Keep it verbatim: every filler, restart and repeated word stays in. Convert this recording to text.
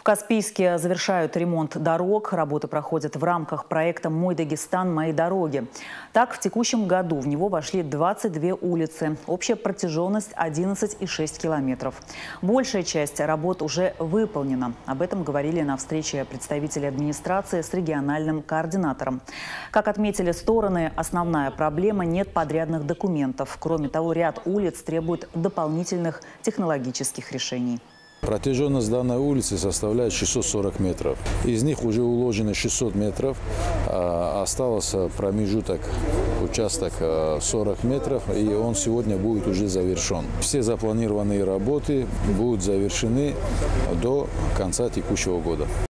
Каспийске завершают ремонт дорог. Работы проходят в рамках проекта «Мой Дагестан. Мои дороги». Так, в текущем году в него вошли двадцать две улицы. Общая протяженность одиннадцать и шесть километров. Большая часть работ уже выполнена. Об этом говорили на встрече представители администрации с региональным координатором. Как отметили стороны, основная проблема – нет подрядных документов. Кроме того, ряд улиц требует дополнительных технологических решений. Протяженность данной улицы составляет шестьсот сорок метров. Из них уже уложено шестьсот метров. Остался промежуток, участок сорок метров, и он сегодня будет уже завершен. Все запланированные работы будут завершены до конца текущего года.